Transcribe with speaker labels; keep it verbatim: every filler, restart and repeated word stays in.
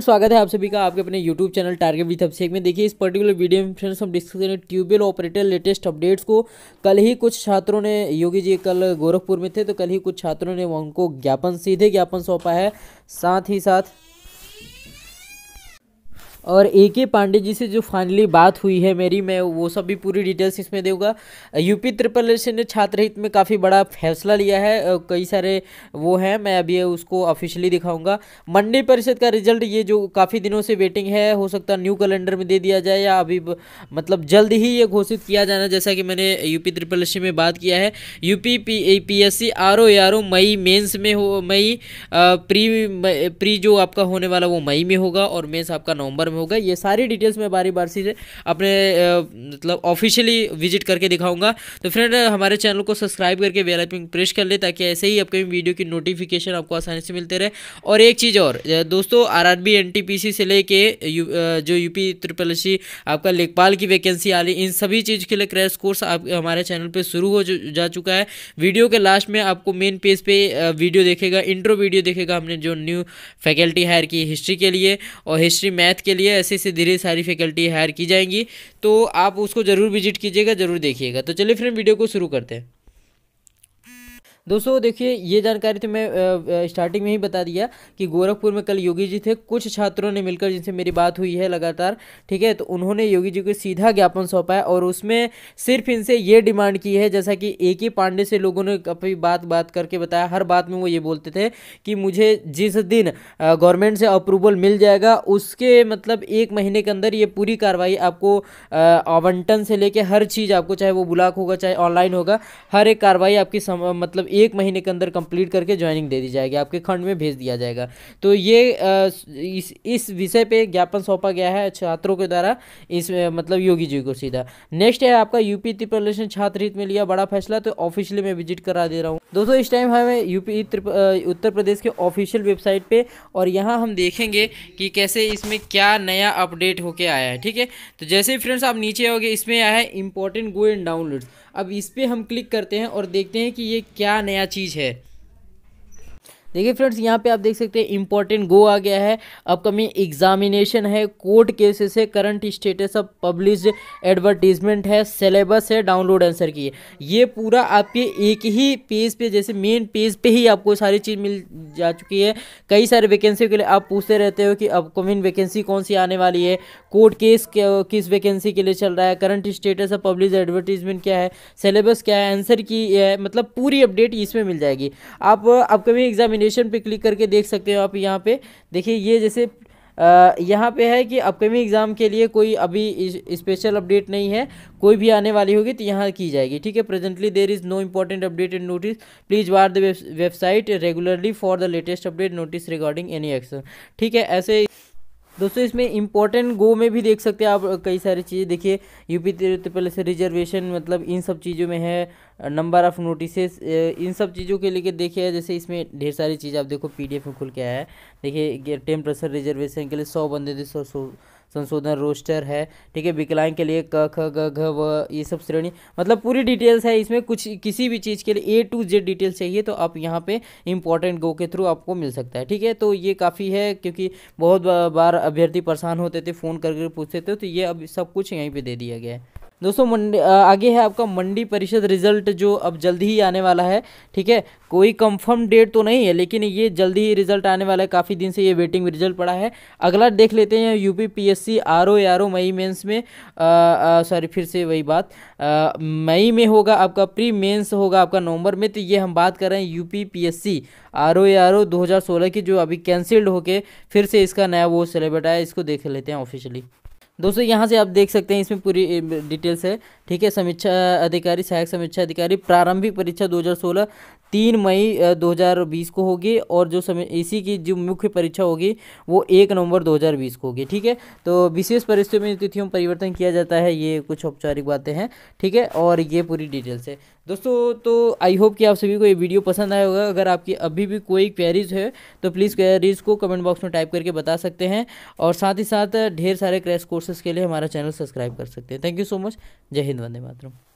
Speaker 1: स्वागत है आप सभी का आपके अपने YouTube channel target with Abhishek में। देखिए इस पर्टिकुलर वीडियो में फ्रेंड्स हम डिस्कस करेंगे ट्यूबवेल ऑपरेटर लेटेस्ट अपडेट्स को। कल ही कुछ छात्रों ने, योगी जी कल गोरखपुर में थे तो कल ही कुछ छात्रों ने उनको ज्ञापन, सीधे ज्ञापन सौंपा है। साथ ही साथ और ए के पांडे जी से जो फाइनली बात हुई है मेरी, मैं वो सब भी पूरी डिटेल्स इसमें दूंगा। यूपी ट्रिपल एस सी ने छात्र हित में काफ़ी बड़ा फैसला लिया है, कई सारे वो हैं, मैं अभी उसको ऑफिशियली दिखाऊंगा। मंडी परिषद का रिजल्ट, ये जो काफ़ी दिनों से वेटिंग है, हो सकता है न्यू कैलेंडर में दे दिया जाए या अभी मतलब जल्द ही ये घोषित किया जाना, जैसा कि मैंने यूपी ट्रिपल एस सी में बात किया है। UP P P S C R O R O मई मेंस में हो, मई प्री प्री जो आपका होने वाला वो मई में होगा और मेंस आपका नवंबर में होगा। ये सारी डिटेल्स मैं बारी बार से अपने मतलब ऑफिशियली विजिट करके दिखाऊंगा। तो फ्रेंड हमारे चैनल को सब्सक्राइब करके बेल आइकन प्रेस कर ले ताकि ऐसे ही अपकमिंग वीडियो की नोटिफिकेशन आपको आसानी से मिलते रहे। और एक चीज़ और दोस्तों, आरआरबी एनटीपीसी से लेके यू, जो यूपी ट्रिपल एस सी आपका लेखपाल की वैकेंसी आ रही, इन सभी चीज़ के लिए क्रैश कोर्स आप हमारे चैनल पर शुरू हो जा चुका है। वीडियो के लास्ट में आपको मेन पेज पे वीडियो देखेगा, इंट्रो वीडियो देखेगा, हमने जो न्यू फैकल्टी हायर की हिस्ट्री के लिए और हिस्ट्री मैथ के लिए, ऐसे से धीरे सारी फैकल्टी हायर की जाएंगी, तो आप उसको जरूर विजिट कीजिएगा, जरूर देखिएगा। तो चलिए फ्रेंड वीडियो को शुरू करते हैं। दोस्तों देखिए, ये जानकारी तो मैं स्टार्टिंग में ही बता दिया कि गोरखपुर में कल योगी जी थे, कुछ छात्रों ने मिलकर, जिनसे मेरी बात हुई है लगातार, ठीक है, तो उन्होंने योगी जी को सीधा ज्ञापन सौंपा है और उसमें सिर्फ इनसे ये डिमांड की है, जैसा कि ए के पांडे से लोगों ने अपनी बात बात करके बताया, हर बात में वो ये बोलते थे कि मुझे जिस दिन गवर्नमेंट से अप्रूवल मिल जाएगा उसके मतलब एक महीने के अंदर ये पूरी कार्रवाई आपको आवंटन से लेके हर चीज़ आपको, चाहे वो ब्लॉक होगा चाहे ऑनलाइन होगा, हर एक कार्रवाई आपकी मतलब एक महीने के अंदर कंप्लीट करके ज्वाइनिंग दे दी जाएगी, आपके खंड में भेज दिया जाएगा। तो ये इस इस विषय पे ज्ञापन सौंपा गया है छात्रों के द्वारा, इस मतलब योगी जी को सीधा। नेक्स्ट है आपका यूपी ट्रिपल एस सी छात्र हित में लिया बड़ा फैसला, तो ऑफिशियली मैं विजिट करा दे रहा हूँ। दोस्तों इस टाइम हमें यूपी उत्तर प्रदेश के ऑफिशियल वेबसाइट पे, और यहाँ हम देखेंगे कि कैसे इसमें क्या नया अपडेट होके आया है, ठीक है। तो जैसे ही फ्रेंड्स आप नीचे आओगे, इसमें आया है इंपॉर्टेंट गो एंड डाउनलोड्स। अब इस पर हम क्लिक करते हैं और देखते हैं कि ये क्या नया चीज़ है। देखिए फ्रेंड्स, यहाँ पे आप देख सकते हैं इंपॉर्टेंट गो आ गया है, अपकमिंग एग्जामिनेशन है, कोर्ट केसेस है, current status of published advertisement है, सिलेबस है, डाउनलोड आंसर की है। ये पूरा आपके एक ही पेज पे, जैसे मेन पेज पे ही आपको सारी चीज़ मिल जा चुकी है। कई सारे वैकेंसी के लिए आप पूछते रहते हो कि अपकमिंग वैकेंसी कौन सी आने वाली है, कोर्ट केस किस वैकेंसी के लिए चल रहा है, current status of published advertisement क्या है, सिलेबस क्या है, आंसर की है, मतलब पूरी अपडेट इसमें मिल जाएगी। आप अपकमिंग एग्जामिनेशन पे क्लिक करके देख सकते हो। आप यहाँ पे देखिए, ये जैसे आ, यहाँ पे है कि अपकमिंग एग्जाम के लिए कोई अभी स्पेशल अपडेट नहीं है, कोई भी आने वाली होगी तो यहाँ की जाएगी, ठीक है। Presently there is no important update and notice, please watch the website regularly for the latest update notice regarding any action, ठीक है। ऐसे दोस्तों इसमें इंपॉर्टेंट गो में भी देख सकते हैं आप कई सारी चीज़ें। देखिए यूपी ट्रिपल से रिजर्वेशन, मतलब इन सब चीज़ों में है, नंबर ऑफ़ नोटिसेस, इन सब चीज़ों के लेके देखिए, जैसे इसमें ढेर सारी चीज़ आप देखो पीडीएफ में खुल के आया है। देखिए टेन परसेंट रिजर्वेशन के लिए सौ बंदे थे, सौ सौ संशोधन रोस्टर है, ठीक है। विकलांग के लिए क ख ग घ व ये सब श्रेणी, मतलब पूरी डिटेल्स है इसमें। कुछ किसी भी चीज़ के लिए ए टू जेड डिटेल्स चाहिए तो आप यहाँ पे इंपॉर्टेंट गो के थ्रू आपको मिल सकता है, ठीक है। तो ये काफ़ी है, क्योंकि बहुत बार अभ्यर्थी परेशान होते थे, फ़ोन करके पूछते थे, तो ये अब सब कुछ यहीं पर दे दिया गया है। दोस्तों मंडी आगे है आपका मंडी परिषद रिजल्ट, जो अब जल्दी ही आने वाला है, ठीक है। कोई कंफर्म डेट तो नहीं है, लेकिन ये जल्दी ही रिजल्ट आने वाला है। काफ़ी दिन से ये वेटिंग में रिजल्ट पड़ा है। अगला देख लेते हैं UP PSC R O R O मई मेंस में, सॉरी फिर से वही बात, आ, मई में होगा आपका, प्री मेंस होगा आपका नवंबर में। तो ये हम बात कर रहे हैं UP PSC R O R O दो हज़ार सोलह की, जो अभी कैंसिल्ड होके फिर से इसका नया वो सिलेबस आया, इसको देख लेते हैं ऑफिशियली। दोस्तों यहाँ से आप देख सकते हैं, इसमें पूरी डिटेल्स है, ठीक है। समीक्षा अधिकारी, सहायक समीक्षा अधिकारी, प्रारंभिक परीक्षा दो हज़ार सोलह तीन मई दो हज़ार बीस को होगी, और जो समय इसी की जो मुख्य परीक्षा होगी वो एक नवंबर दो हज़ार बीस को होगी, ठीक है। तो विशेष परिस्थितियों में तिथियों में परिवर्तन किया जाता है, ये कुछ औपचारिक बातें हैं, ठीक है। और ये पूरी डिटेल्स है दोस्तों। तो आई होप कि आप सभी को ये वीडियो पसंद आया होगा। अगर आपकी अभी भी कोई क्वेरीज है तो प्लीज़ क्वेरीज को कमेंट बॉक्स में टाइप करके बता सकते हैं, और साथ ही साथ ढेर सारे क्रैश कोर्सेज के लिए हमारा चैनल सब्सक्राइब कर सकते हैं। Thank you so much. जय हिंद, वंदे मातरम।